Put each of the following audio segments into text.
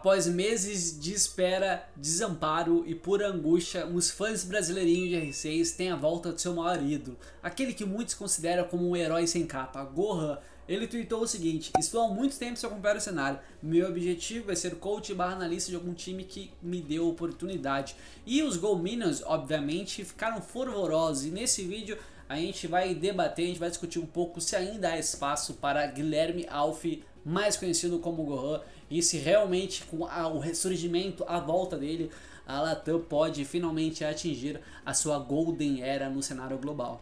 Após meses de espera, desamparo e pura angústia, os fãs brasileirinhos de R6 têm a volta do seu maior ídolo, aquele que muitos consideram como um herói sem capa, Gohan. Ele tweetou o seguinte: estou há muito tempo se acompanhar o cenário, meu objetivo é ser coach / analista de algum time que me deu oportunidade. E os Go Minions, obviamente, ficaram fervorosos, e nesse vídeo a gente vai debater, a gente vai discutir um pouco se ainda há espaço para Guilherme Alfi, mais conhecido como Gohan, e se realmente com o ressurgimento, a volta dele, a Latam pode finalmente atingir a sua Golden Era no cenário global.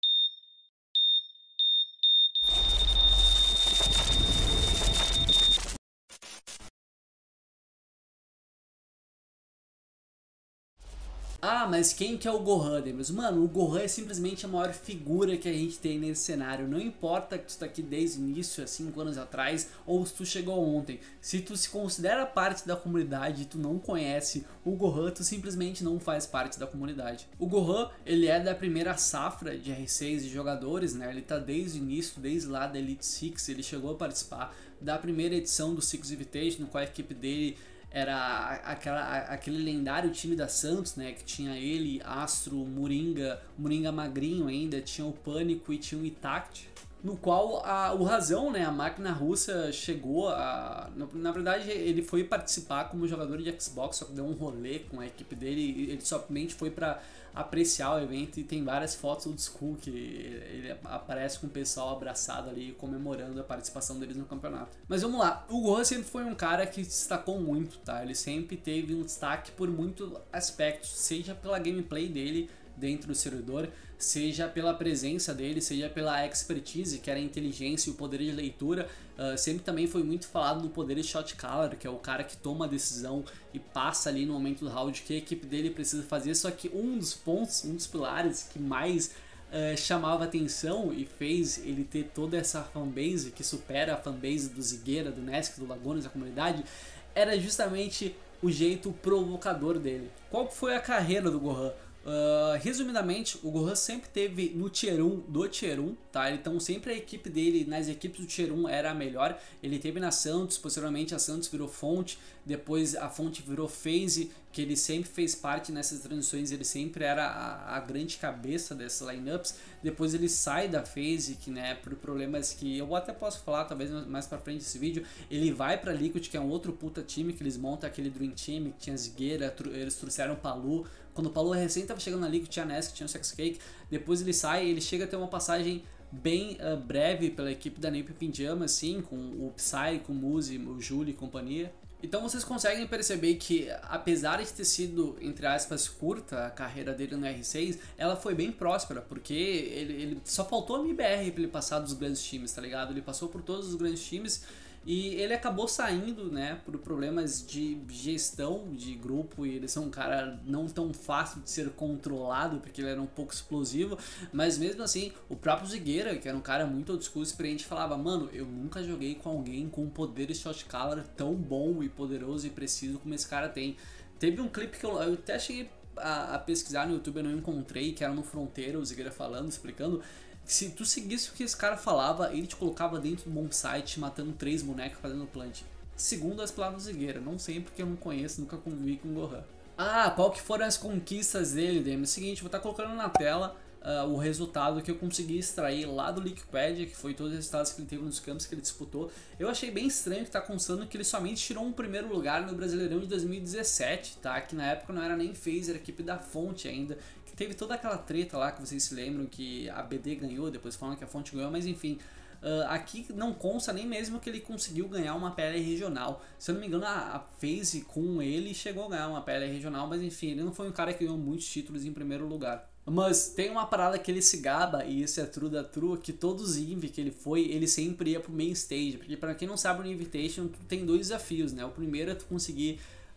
Ah, mas quem que é o Gohan, Demis? Mano, o Gohan é simplesmente a maior figura que a gente tem nesse cenário. Não importa que tu tá aqui desde o início, há 5 anos atrás, ou se tu chegou ontem. Se tu se considera parte da comunidade e tu não conhece o Gohan, tu simplesmente não faz parte da comunidade. O Gohan, ele é da primeira safra de R6 de jogadores, né? Ele tá desde o início, desde lá da Elite Six, ele chegou a participar da primeira edição do Six Invitation, no qual a equipe dele era aquele lendário time da Santos, né, que tinha ele, Astro, Moringa magrinho ainda, tinha o Pânico e tinha o Itact, no qual o Razão, né, a máquina russa, chegou a... Na verdade, ele foi participar como jogador de Xbox, só que deu um rolê com a equipe dele, ele somente foi para apreciar o evento, e tem várias fotos old school que ele aparece com o pessoal abraçado ali, comemorando a participação deles no campeonato. Mas vamos lá, o Gohan sempre foi um cara que se destacou muito, tá? Ele sempre teve um destaque por muitos aspectos, seja pela gameplay dele dentro do servidor, seja pela presença dele, seja pela expertise, que era a inteligência e o poder de leitura. Sempre também foi muito falado do poder de shot caller, que é o cara que toma a decisão e passa ali no momento do round que a equipe dele precisa fazer. Só que um dos pontos, um dos pilares que mais chamava atenção e fez ele ter toda essa fanbase que supera a fanbase do Zigueira, do Nesk, do Lagonas, da comunidade, era justamente o jeito provocador dele. Qual foi a carreira do Gohan? Resumidamente, o Gohan sempre teve no Tier 1 do Tier 1, tá? Então sempre a equipe dele, nas equipes do Tier 1 era a melhor. Ele teve na Santos, posteriormente a Santos virou Fonte, depois a Fonte virou FaZe, que ele sempre fez parte nessas transições, ele sempre era a grande cabeça dessas lineups. Depois ele sai da FaZe, que, né, por problemas que eu até posso falar talvez mais pra frente desse vídeo, ele vai pra Liquid, que é um outro puta time, que eles montam aquele Dream Team, que tinha Zigueira, eles trouxeram o Palu. Quando o Palu recém estava chegando na Liga, tinha Nesk, tinha o Sex Cake. Depois ele sai, ele chega a ter uma passagem bem breve pela equipe da Nape Pinjama, assim, com o Psy, com o Muzi, o Juli e companhia. Então vocês conseguem perceber que, apesar de ter sido, entre aspas, curta a carreira dele no R6, ela foi bem próspera, porque ele só faltou a MIBR pra ele passar dos grandes times, tá ligado? Ele passou por todos os grandes times. E ele acabou saindo, né, por problemas de gestão de grupo, e eles são um cara não tão fácil de ser controlado, porque ele era um pouco explosivo, mas mesmo assim, o próprio Zigueira, que era um cara muito old school, experiente, falava: mano, eu nunca joguei com alguém com um poder de shot caller tão bom e poderoso e preciso como esse cara tem. Teve um clipe que eu até cheguei a pesquisar no YouTube, eu não encontrei, que era no Fronteira, o Zigueira falando, explicando. Se tu seguisse o que esse cara falava, ele te colocava dentro do bom site, matando 3 bonecos fazendo plant. Segundo as palavras do Zigueira, não sei porque eu não conheço, nunca convivi com o Gohan. Ah, qual que foram as conquistas dele, Demi? É o seguinte, vou estar colocando na tela o resultado que eu consegui extrair lá do Wikipedia, que foi todos os resultados que ele teve nos campos que ele disputou. Eu achei bem estranho que tá constando que ele somente tirou um primeiro lugar no Brasileirão de 2017, tá? Que na época não era nem FaZe, era a equipe da Fonte ainda. Que teve toda aquela treta lá que vocês se lembram, que a BD ganhou, depois falam que a Fonte ganhou, mas enfim. Aqui não consta nem mesmo que ele conseguiu ganhar uma PL regional. Se eu não me engano, a FaZe com ele chegou a ganhar uma PL regional, mas enfim, ele não foi um cara que ganhou muitos títulos em primeiro lugar. Mas tem uma parada que ele se gaba, e isso é true da true, que todos os Invi que ele foi, ele sempre ia pro main stage. Porque pra quem não sabe, no Invitation tu tem 2 desafios, né? O primeiro é tu conseguir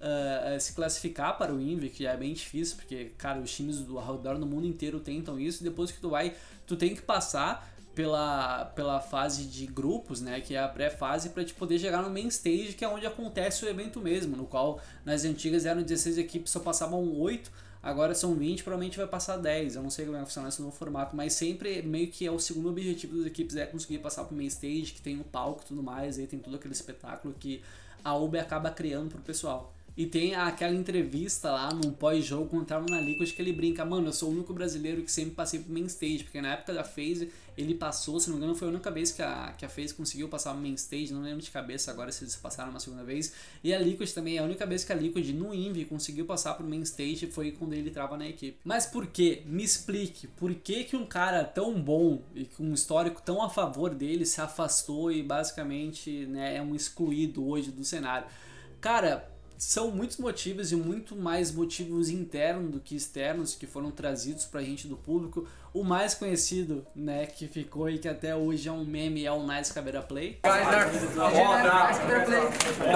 se classificar para o Invi, que já é bem difícil, porque, cara, os times ao redor do mundo inteiro tentam isso. Depois que tu tem que passar pela fase de grupos, né, que é a pré-fase, para te poder chegar no main stage, que é onde acontece o evento mesmo, no qual nas antigas eram 16 equipes, só passavam 8. Agora são 20, provavelmente vai passar 10. Eu não sei como vai funcionar esse novo formato, mas sempre meio que é o segundo objetivo das equipes, é conseguir passar pro main stage, que tem o palco e tudo mais, aí tem todo aquele espetáculo que a UB acaba criando pro pessoal. E tem aquela entrevista lá num pós-jogo quando tava na Liquid que ele brinca, mano, eu sou o único brasileiro que sempre passei pro main stage, porque na época da FaZe ele passou, se não me engano foi a única vez que a FaZe conseguiu passar pro main stage, não lembro de cabeça agora se eles passaram uma segunda vez, e a Liquid também, a única vez que a Liquid no Envy conseguiu passar pro main stage foi quando ele trava na equipe. Mas por quê? Me explique, por que que um cara tão bom e com um histórico tão a favor dele se afastou e basicamente, né, é um excluído hoje do cenário? Cara, são muitos motivos e muito mais motivos internos do que externos que foram trazidos pra gente do público. O mais conhecido, né, que ficou e que até hoje é um meme é o Nice Caveira Play. Nice Caveira Play.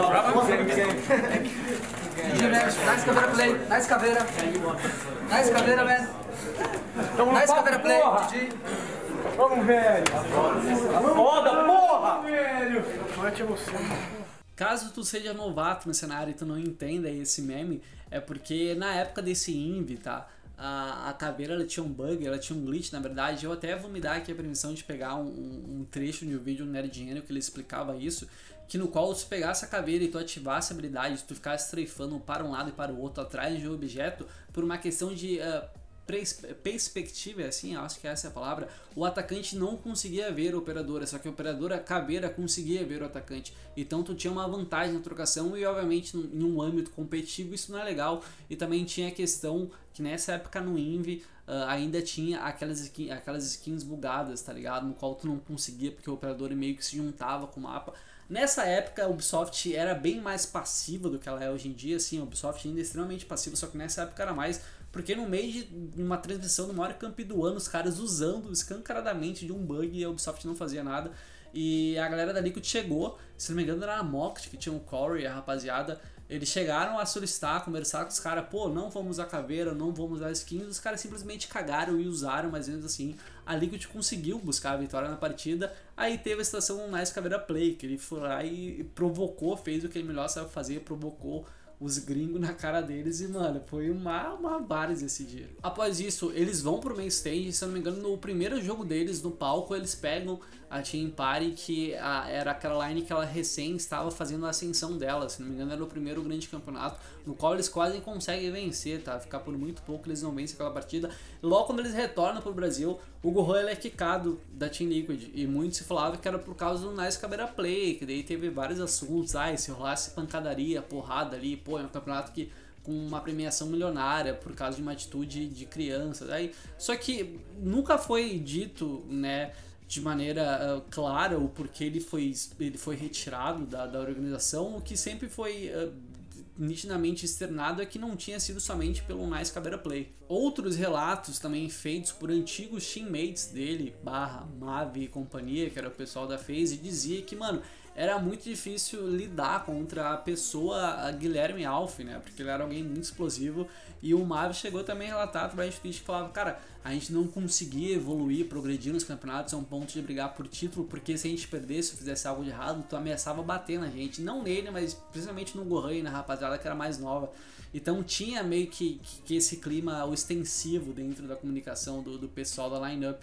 Nice Caveira Play. Nice Caveira. Nice Caveira, man. Nice Caveira Play. Vamos, velho. Foda, porra! Velho. Mate você. Caso tu seja novato no cenário e tu não entenda esse meme, é porque na época desse Envy, tá? A caveira ela tinha um bug, ela tinha um glitch, na verdade. Eu até vou me dar aqui a permissão de pegar um trecho de um vídeo do Nerd Gênio que ele explicava isso, que no qual se pegasse a caveira e tu ativasse a habilidade, tu ficasse strafando para um lado e para o outro atrás de um objeto, por uma questão de perspectiva, assim, acho que essa é a palavra, o atacante não conseguia ver a operadora, só que a operadora, a caveira, conseguia ver o atacante. Então tu tinha uma vantagem na trocação e obviamente em um âmbito competitivo isso não é legal. E também tinha a questão que nessa época no Envy ainda tinha aquelas skins bugadas, tá ligado? No qual tu não conseguia porque o operador meio que se juntava com o mapa. Nessa época a Ubisoft era bem mais passiva do que ela é hoje em dia, assim, a Ubisoft ainda é extremamente passiva, só que nessa época era mais, porque no meio de uma transmissão do maior camp do ano, os caras usando escancaradamente de um bug e a Ubisoft não fazia nada. E a galera da Liquid chegou, se não me engano era a Moct, que tinha o Corey, a rapaziada, eles chegaram a solicitar, conversar com os caras, pô, não vamos usar caveira, não vamos usar skins, os caras simplesmente cagaram e usaram, mais ou menos assim. A Liquid conseguiu buscar a vitória na partida, aí teve a situação no Nice Caveira Play, que ele foi lá e provocou, fez o que ele melhor sabe fazer, provocou os gringos na cara deles e, mano, foi uma várzea esse dia. Após isso, eles vão pro main stage, se eu não me engano, no primeiro jogo deles, no palco, eles pegam a Team Party, que era aquela line que ela recém estava fazendo a ascensão dela, se não me engano era o primeiro grande campeonato, no qual eles quase conseguem vencer, tá? Ficar por muito pouco, eles não vencem aquela partida. Logo quando eles retornam pro Brasil, o Gohan ele é quicado da Team Liquid, e muito se falava que era por causa do Nice Caveira Play, que daí teve vários assuntos, se rolasse pancadaria, porrada ali, pô, é um campeonato que com uma premiação milionária por causa de uma atitude de criança. Aí, só que nunca foi dito, né, de maneira clara o porquê ele foi retirado da organização. O que sempre foi nitidamente externado é que não tinha sido somente pelo Nice Caveira Play. Outros relatos também feitos por antigos teammates dele, Mavi e companhia, que era o pessoal da FaZe, dizia que, mano, era muito difícil lidar contra a pessoa, a Guilherme Alf, né? Porque ele era alguém muito explosivo. E o Mavi chegou também a relatar pra gente que falava, cara, a gente não conseguia evoluir, progredir nos campeonatos a um ponto de brigar por título, porque se a gente perdesse ou fizesse algo de errado, tu ameaçava bater na gente. Não nele, mas principalmente no Gohan e na rapaziada que era mais nova. Então tinha meio que esse clima ostensivo dentro da comunicação do pessoal da lineup.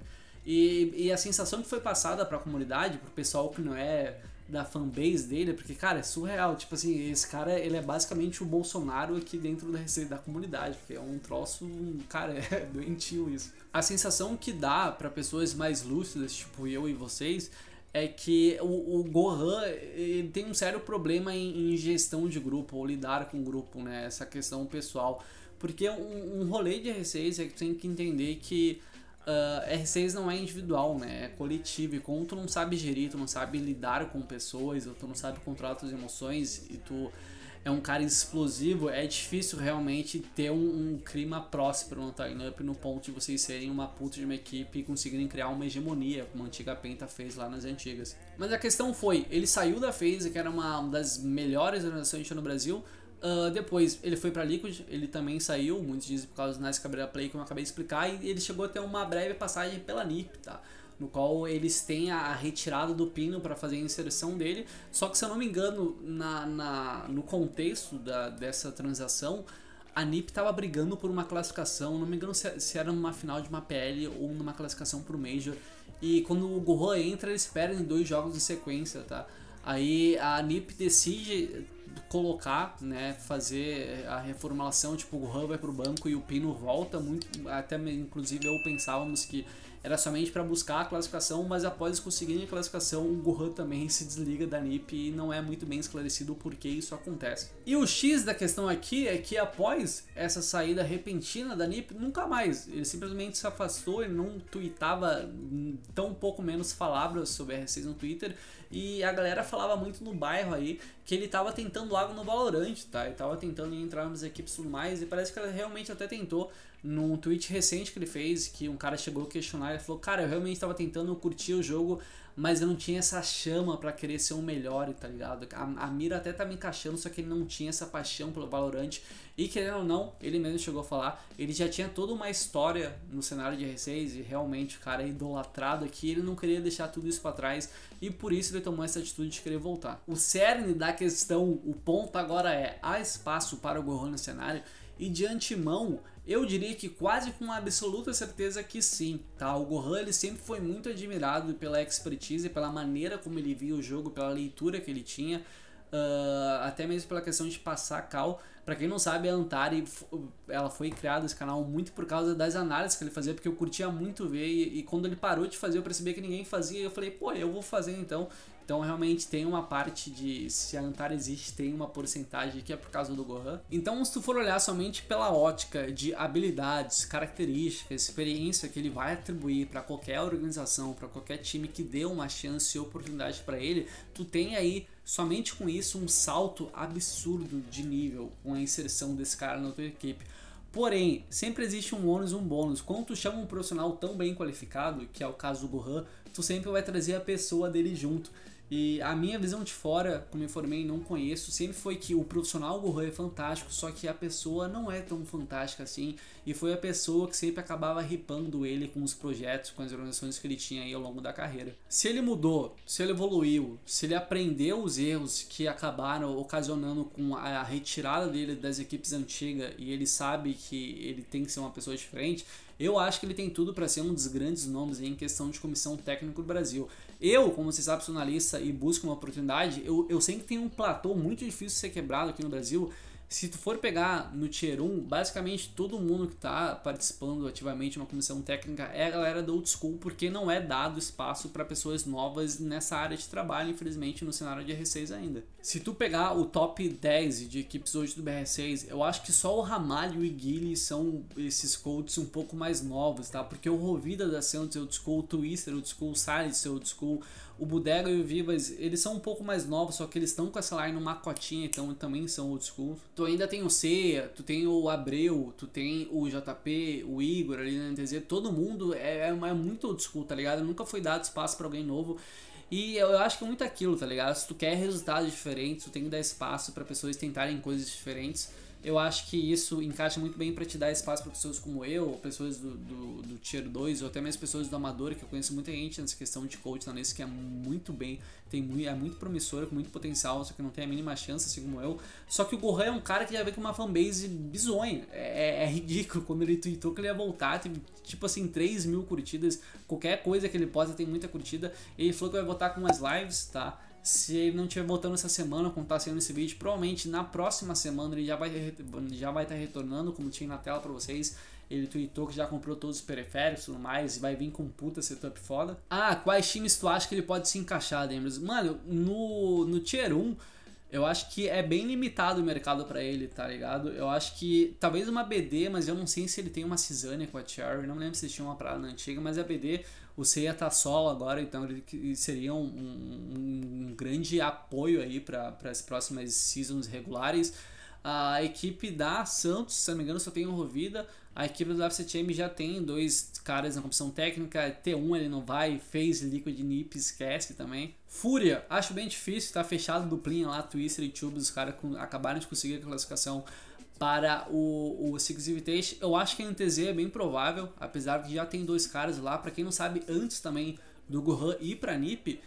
E a sensação que foi passada pra comunidade, pro pessoal que não é da fanbase dele, porque, cara, é surreal, tipo assim, esse cara, ele é basicamente o Bolsonaro aqui dentro da comunidade, porque é um troço, cara, é doentio isso. A sensação que dá pra pessoas mais lúcidas, tipo eu e vocês, é que o Gohan ele tem um sério problema em gestão de grupo, ou lidar com grupo, né, essa questão pessoal, porque um rolê de R6 é que tem que entender que R6 não é individual, né? É coletivo, e como tu não sabe gerir, tu não sabe lidar com pessoas, ou tu não sabe controlar tuas emoções, e tu é um cara explosivo, é difícil realmente ter um clima próspero no lineup no ponto de vocês serem uma puta de uma equipe e conseguirem criar uma hegemonia, como a antiga Penta fez lá nas antigas. Mas a questão foi, ele saiu da FaZe, que era uma das melhores organizações no Brasil. Depois ele foi pra Liquid, ele também saiu, muitos dizem por causa do Nice Caveira Play, que eu acabei de explicar, e ele chegou a ter uma breve passagem pela NiP, tá? No qual eles têm a retirada do Pino para fazer a inserção dele, só que se eu não me engano, no contexto dessa transação, a NiP estava brigando por uma classificação, não me engano se era numa final de uma PL ou numa classificação pro Major, e quando o Gohan entra, eles perdem 2 jogos em sequência, tá? Aí a NiP decide colocar, né, fazer a reformulação, tipo, o Gohan vai pro banco e o Pino volta, até inclusive eu pensávamos que era somente para buscar a classificação, mas após conseguirem a classificação, o Gohan também se desliga da NiP e não é muito bem esclarecido o porquê isso acontece. E o X da questão aqui é que após essa saída repentina da NiP, nunca mais, ele simplesmente se afastou, ele não tweetava, tão pouco menos falava sobre a R6 no Twitter, e a galera falava muito no bairro aí que ele tava tentando algo no Valorant, tá? Ele tava tentando entrar nas equipes e tudo mais, e parece que ele realmente até tentou. Num tweet recente que ele fez, que um cara chegou a questionar, ele falou: cara, eu realmente estava tentando curtir o jogo, mas eu não tinha essa chama pra querer ser o melhor, tá ligado? A mira até tá me encaixando, só que ele não tinha essa paixão pelo Valorant. E querendo ou não, ele mesmo chegou a falar, ele já tinha toda uma história no cenário de R6 e realmente o cara é idolatrado aqui, ele não queria deixar tudo isso pra trás e por isso ele tomou essa atitude de querer voltar. O cerne da questão, o ponto agora é: há espaço para o Gohan no cenário? E de antemão, eu diria que quase com absoluta certeza que sim, tá? O Gohan ele sempre foi muito admirado pela expertise, pela maneira como ele via o jogo, pela leitura que ele tinha, até mesmo pela questão de passar cal. Pra quem não sabe, a Antari, ela foi criada esse canal muito por causa das análises que ele fazia, porque eu curtia muito ver, e quando ele parou de fazer eu percebi que ninguém fazia, e eu falei, pô, eu vou fazer então. Então realmente tem uma parte de, se a Antari existe, tem uma porcentagem que é por causa do Gohan. Então se tu for olhar somente pela ótica de habilidades, características, experiência que ele vai atribuir para qualquer organização, para qualquer time que dê uma chance e oportunidade para ele, tu tem aí somente com isso um salto absurdo de nível com a inserção desse cara na tua equipe. Porém, sempre existe um ônus e um bônus. Quando tu chama um profissional tão bem qualificado, que é o caso do Gohan, tu sempre vai trazer a pessoa dele junto. E a minha visão de fora, como eu informei, não conheço, sempre foi que o profissional Gohan é fantástico, só que a pessoa não é tão fantástica assim, e foi a pessoa que sempre acabava ripando ele com os projetos, com as organizações que ele tinha aí ao longo da carreira. Se ele mudou, se ele evoluiu, se ele aprendeu os erros que acabaram ocasionando com a retirada dele das equipes antigas, e ele sabe que ele tem que ser uma pessoa diferente, eu acho que ele tem tudo para ser um dos grandes nomes em questão de comissão técnica do Brasil. Eu, como você sabe, sou analista e busco uma oportunidade, eu sei que tem um platô muito difícil de ser quebrado aqui no Brasil. Se tu for pegar no Tier 1, basicamente todo mundo que está participando ativamente de uma comissão técnica é a galera do old school, porque não é dado espaço para pessoas novas nessa área de trabalho, infelizmente, no cenário de R6 ainda. Se tu pegar o top 10 de equipes hoje do BR6, eu acho que só o Ramalho e o Guile são esses coaches um pouco mais novos, tá? Porque o Rovida da Santos é old school, o Twister old school, o Salles é old school, o Bodega e o Vivas, eles são um pouco mais novos, só que eles estão com essa line numa cotinha, então também são old school. Tu ainda tem o Ceia, tu tem o Abreu, tu tem o JP, o Igor ali na NTZ, todo mundo é muito old school, tá ligado? Nunca foi dado espaço pra alguém novo. E eu acho que é muito aquilo, tá ligado? Se tu quer resultados diferentes, tu tem que dar espaço pra pessoas tentarem coisas diferentes. Eu acho que isso encaixa muito bem para te dar espaço para pessoas como eu, pessoas do Tier 2, ou até mesmo pessoas do Amador, que eu conheço muita gente nessa questão de coach analista que é muito bem, é muito promissora, com muito potencial, só que não tem a mínima chance, assim como eu. Só que o Gohan é um cara que já vem com uma fanbase bizonha, é ridículo. Quando ele tweetou que ele ia voltar, teve tipo assim 3 mil curtidas, qualquer coisa que ele posta tem muita curtida. Ele falou que vai voltar com umas lives, tá? Se ele não estiver voltando essa semana, como está sendo esse vídeo, provavelmente na próxima semana ele já vai estar retornando, como tinha na tela para vocês. Ele tweetou que já comprou todos os periféricos e tudo mais, e vai vir com um puta setup foda. Ah, quais times tu acha que ele pode se encaixar, Dembros? Mano, no Tier 1, eu acho que é bem limitado o mercado pra ele, tá ligado? Eu acho que talvez uma BD, mas eu não sei se ele tem uma Cisânia com a Cherry, não lembro se tinha uma parada na antiga, mas a BD, o Seiya tá solo agora, então ele seria um grande apoio aí para as próximas seasons regulares. A equipe da Santos, se não me engano, só tem o Rovida. A equipe do FCTM já tem 2 caras na comissão técnica. T1 ele não vai, fez Liquid NiP, esquece também. Fúria, acho bem difícil, tá fechado duplinha lá, Twister e Tubes, os caras acabaram de conseguir a classificação para o Six Invitation. Eu acho que a NTZ é bem provável, apesar que já tem 2 caras lá. Para quem não sabe, antes também do Gohan ir pra NiP,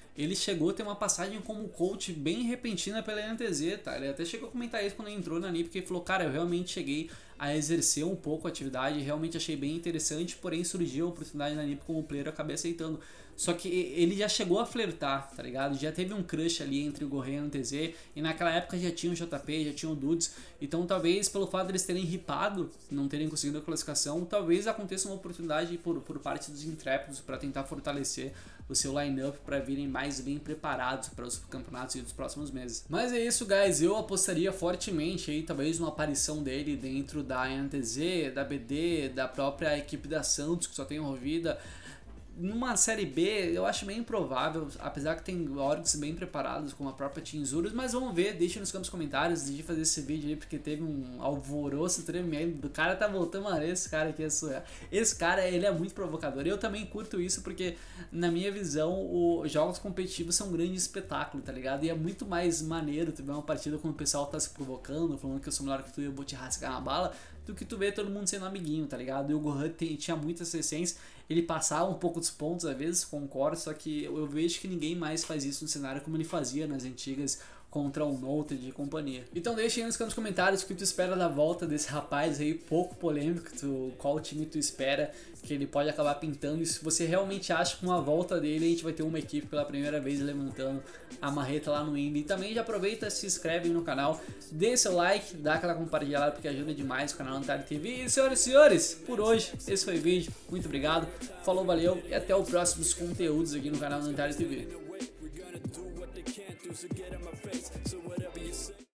ele chegou a ter uma passagem como coach bem repentina pela NTZ, tá? Ele até chegou a comentar isso quando ele entrou na NiP, porque ele falou, cara, eu realmente cheguei a exercer um pouco a atividade, realmente achei bem interessante, porém surgiu a oportunidade na NiP como player, eu acabei aceitando. Só que ele já chegou a flertar, tá ligado? Já teve um crush ali entre o Gorré e a NTZ, e naquela época já tinha o JP, já tinha o Dudes, então talvez pelo fato de eles terem ripado, não terem conseguido a classificação, talvez aconteça uma oportunidade por parte dos Intrépidos para tentar fortalecer o seu lineup para virem mais bem preparados para os campeonatos dos próximos meses. Mas é isso, guys, eu apostaria fortemente aí, talvez uma aparição dele dentro da NTZ, da BD, da própria equipe da Santos, que só tem Rovida. Numa série B, eu acho bem improvável, apesar que tem orgs bem preparados, como a própria Team Zurus, mas vamos ver, deixa nos comentários, deixa fazer esse vídeo aí, porque teve um alvoroço tremendo, o cara tá voltando, mano, esse cara aqui é surreal. Esse cara, ele é muito provocador, eu também curto isso, porque na minha visão, os jogos competitivos são um grande espetáculo, tá ligado? E é muito mais maneiro tu ver uma partida quando o pessoal tá se provocando, falando que eu sou melhor que tu e eu vou te rasgar na bala, do que tu vê todo mundo sendo amiguinho, tá ligado? E o Gohan tinha muita essa essência, ele passava um pouco dos pontos às vezes, concordo, só que eu vejo que ninguém mais faz isso no cenário como ele fazia nas antigas contra o Noted e companhia. Então deixa aí nos comentários o que tu espera da volta desse rapaz aí, pouco polêmico, qual time tu espera que ele pode acabar pintando, e se você realmente acha que com a volta dele a gente vai ter uma equipe pela primeira vez levantando a marreta lá no Indy. E também já aproveita, se inscreve no canal, dê seu like, dá aquela compartilhada porque ajuda demais o canal Untitled TV. E senhoras e senhores, por hoje esse foi o vídeo, muito obrigado, falou, valeu e até os próximos conteúdos aqui no canal Untitled TV.